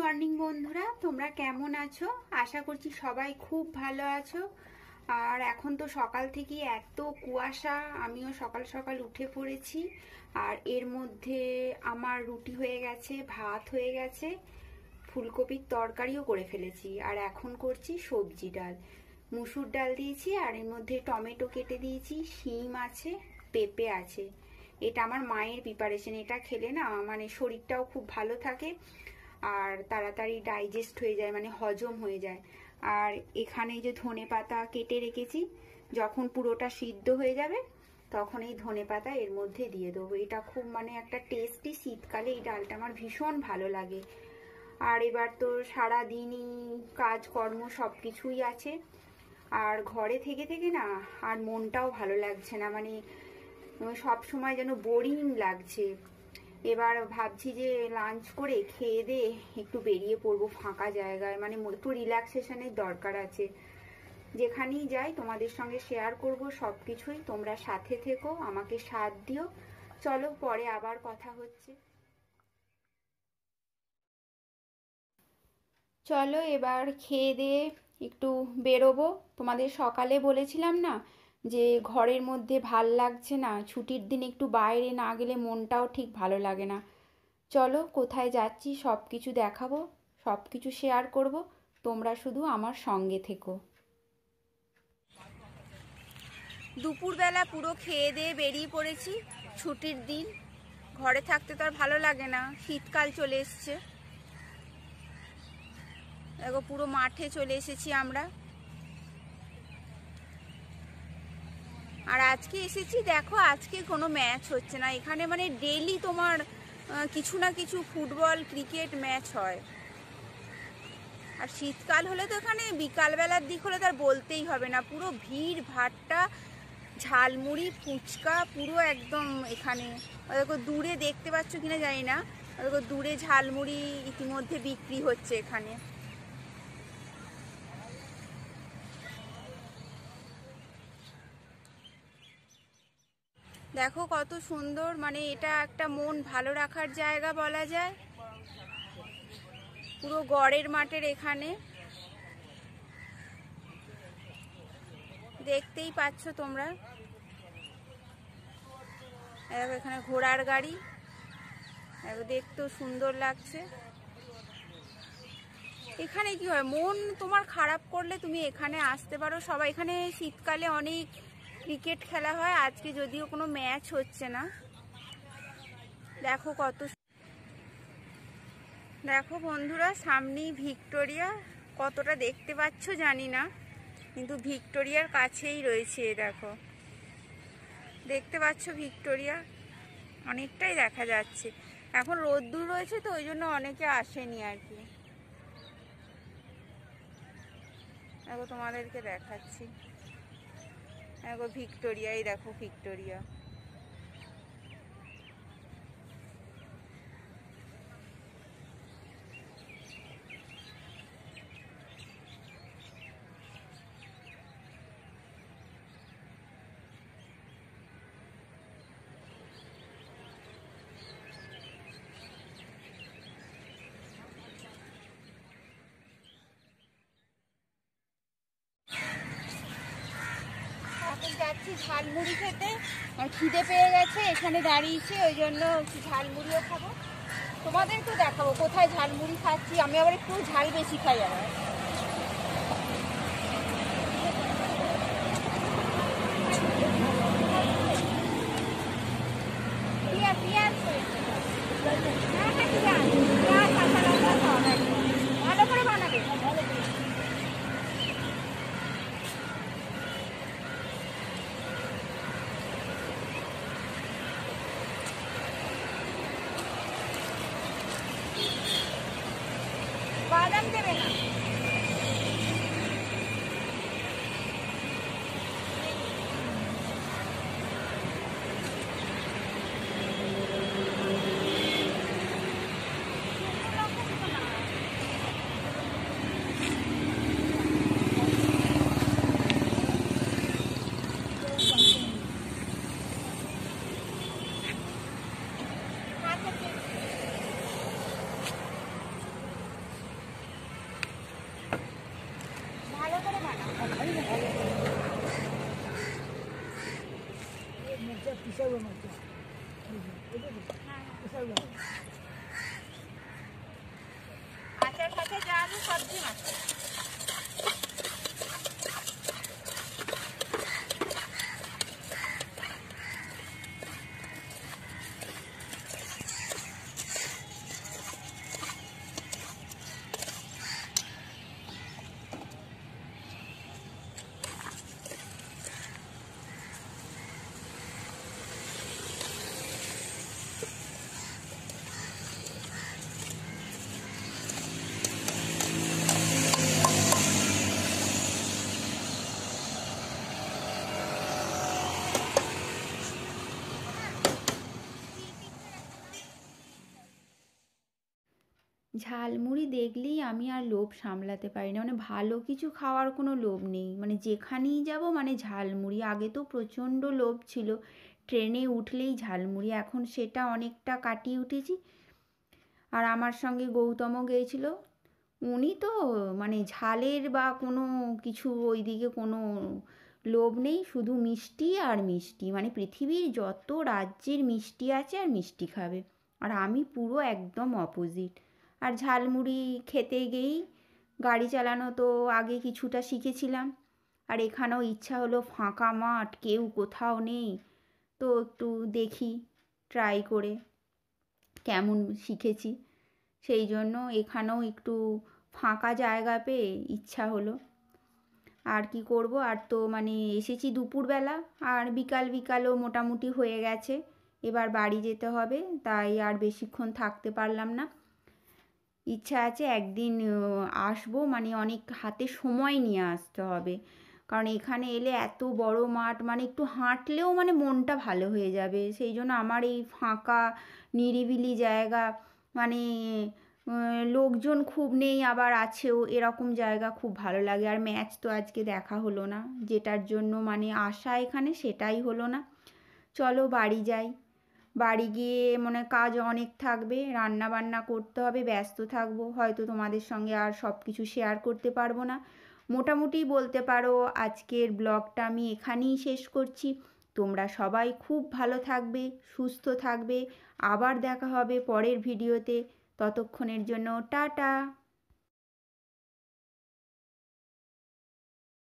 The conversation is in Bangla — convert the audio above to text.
মর্নিং বন্ধুরা, তোমরা কেমন আছো? আশা করছি সবাই খুব ভালো আছো। আর এখন তো সকাল থেকে এত কুয়াশা, আমিও সকাল সকাল উঠে পড়েছি। আর এর মধ্যে আমার রুটি হয়ে গেছে, ভাত হয়ে গেছে, ফুলকপির তরকারিও করে ফেলেছি। আর এখন করছি সবজি ডাল, মুসুর ডাল দিয়েছি, আর এর মধ্যে টমেটো কেটে দিয়েছি, শিম আছে, পেঁপে আছে। এটা আমার মায়ের প্রিপারেশন। এটা খেলে না মানে শরীরটাও খুব ভালো থাকে আর তাড়াতাড়ি ডাইজেস্ট হয়ে যায়, মানে হজম হয়ে যায়। আর এখানে যে ধনে পাতা কেটে রেখেছি, যখন পুরোটা সিদ্ধ হয়ে যাবে তখন এই ধনে পাতা এর মধ্যে দিয়ে দেবো। এটা খুব মানে একটা টেস্টি, শীতকালে এই ডালটা আমার ভীষণ ভালো লাগে। আর এবার তো সারাদিনই কাজকর্ম সব কিছুই আছে, আর ঘরে থেকে থেকে না আর মনটাও ভালো লাগছে না, মানে সব সময় যেন বোরিং লাগছে। এবার ভাবছি যে লাঞ্চ করে খেয়ে দিয়ে একটু বেরিয়ে পড়বো ফাঁকা জায়গায়, মানে একটু রিল্যাক্সেশনের দরকার আছে। যেখানেই যাই তোমাদের সঙ্গে শেয়ার করব সব কিছুই, তোমরা সাথে থেকো, আমাকে সাথ দিও। চলো পরে আবার কথা হচ্ছে। চলো এবার খেয়ে দিয়ে একটু বেরোবো। তোমাদের সকালে বলেছিলাম না যে ঘরের মধ্যে ভাল লাগছে না, ছুটির দিন একটু বাইরে না গেলে মনটাও ঠিক ভালো লাগে না। চলো কোথায় যাচ্ছি সব কিছু দেখাবো, সব কিছু শেয়ার করব, তোমরা শুধু আমার সঙ্গে থেকো। দুপুরবেলা পুরো খেয়ে দিয়ে বেরিয়ে পড়েছি, ছুটির দিন, ঘরে থাকতে তো আর ভালো লাগে না, শীতকাল চলে এসছে। দেখো পুরো মাঠে চলে এসেছি আমরা। আর আজকে এসেছি, দেখো আজকে কোনো ম্যাচ হচ্ছে না এখানে, মানে ডেইলি তোমার কিছু না কিছু ফুটবল ক্রিকেট ম্যাচ হয়। আর শীতকাল হলে তো এখানে বিকালবেলার দিক হলে তার বলতেই হবে না, পুরো ভিড় ভাট্টা, ঝালমুড়ি ফুচকা পুরো একদম এখানে। দেখো দূরে দেখতে পাচ্ছ কিনা জানি না, দেখো দূরে ঝালমুড়ি ইতিমধ্যে বিক্রি হচ্ছে এখানে। দেখো কত সুন্দর, মানে এটা একটা মন ভালো রাখার জায়গা বলা যায়, পুরো গড়ের মাঠের এখানে। দেখতেই পাচ্ছ তোমরা, এখানে ঘোড়ার গাড়ি, দেখতেও সুন্দর লাগছে। এখানে কি হয়, মন তোমার খারাপ করলে তুমি এখানে আসতে পারো। সবাই এখানে শীতকালে অনেক ক্রিকেট খেলা হয়, আজকে যদিও কোনো ম্যাচ হচ্ছে না। দেখো কত, দেখো বন্ধুরা সামনেই ভিক্টোরিয়া, কতটা দেখতে পাচ্ছ জানি না, কিন্তু ভিক্টোরিয়ার কাছেই রয়েছে। দেখো দেখতে পাচ্ছ ভিক্টোরিয়া, অনেকটাই দেখা যাচ্ছে। এখন রোদ্দুর রয়েছে তো ওই জন্য অনেকে আসেনি আর কি। দেখো তোমাদেরকে দেখাচ্ছি, দেখো ভিক্টোরিয়াই, দেখো ভিক্টোরিয়া। যাচ্ছি ঝালমুড়ি খেতে, আর খিদে পেয়ে গেছে, এখানে দাঁড়িয়েছি ওই জন্য ঝালমুড়িও খাবো। তোমাদেরকেও দেখাবো কোথায় ঝালমুড়ি খাচ্ছি, আমি আবার একটু ঝাল বেশি খাই। আবার ভালো করে বানাবে। বাদাম দেবে না। আচার ফাচার যা আছে সব দিন আছে। ঝালমুড়ি দেখলেই আমি আর লোভ সামলাতে পারি না, মানে ভালো কিছু খাওয়ার কোনো লোভ নেই, মানে যেখানেই যাব মানে ঝালমুড়ি। আগে তো প্রচণ্ড লোভ ছিল, ট্রেনে উঠলেই ঝালমুড়ি, এখন সেটা অনেকটা কাটিয়ে উঠেছি। আর আমার সঙ্গে গৌতমও গিয়েছিল, উনি তো মানে ঝালের বা কোনো কিছু ওইদিকে কোনো লোভ নেই, শুধু মিষ্টি আর মিষ্টি, মানে পৃথিবীর যত রাজ্যের মিষ্টি আছে আর মিষ্টি খাবে। আর আমি পুরো একদম অপোজিট। আর ঝালমুড়ি খেতে গিয়েই গাড়ি চালানো তো আগে কিছুটা শিখেছিলাম, আর এখানেও ইচ্ছা হলো ফাঁকা মাঠ, কেউ কোথাও নেই, তো একটু দেখি ট্রাই করে কেমন শিখেছি। সেই জন্য এখানেও একটু ফাঁকা জায়গা পেয়ে ইচ্ছা হলো। আর কি করব, আর তো মানে এসেছি দুপুরবেলা, আর বিকাল বিকালও মোটামুটি হয়ে গেছে, এবার বাড়ি যেতে হবে, তাই আর বেশিক্ষণ থাকতে পারলাম না। ইচ্ছা আছে একদিন আসবো, মানে অনেক হাতে সময় নিয়ে আসতে হবে, কারণ এখানে এলে এত বড় মাঠ, মানে একটু হাঁটলেও মানে মনটা ভালো হয়ে যাবে। সেই জন্য আমার এই ফাঁকা নিরিবিলি জায়গা, মানে লোকজন খুব নেই আবার আছেও, এরকম জায়গা খুব ভালো লাগে। আর ম্যাচ তো আজকে দেখা হলো না, যেটার জন্য মানে আসা এখানে সেটাই হলো না। চলো বাড়ি যাই, বাড়ি গিয়ে মনে কাজ অনেক থাকবে, রান্না বান্না করতে হবে, ব্যস্ত থাকবো, হয়তো তোমাদের সঙ্গে আর সব কিছু শেয়ার করতে পারবো না। মোটামুটি বলতে পারো আজকের ব্লগটা আমি এখানেই শেষ করছি। তোমরা সবাই খুব ভালো থাকবে, সুস্থ থাকবে, আবার দেখা হবে পরের ভিডিওতে। ততক্ষণের জন্য টাটা।